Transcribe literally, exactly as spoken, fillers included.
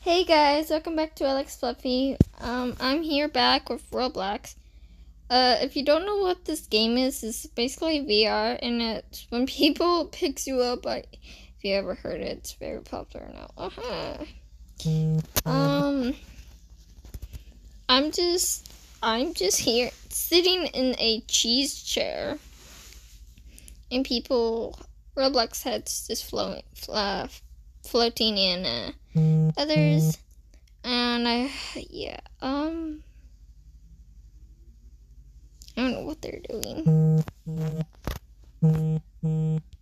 Hey guys, welcome back to Alex Fluffy. Um, I'm here back with Roblox. Uh, if you don't know what this game is, it's basically V R, and it's when people picks you up. I, if you ever heard it, it's very popular now. Uh-huh. Um, I'm just, I'm just here sitting in a cheese chair, and people, Roblox heads just floating, uh, floating in. Uh, others, and I, yeah, um, I don't know what they're doing.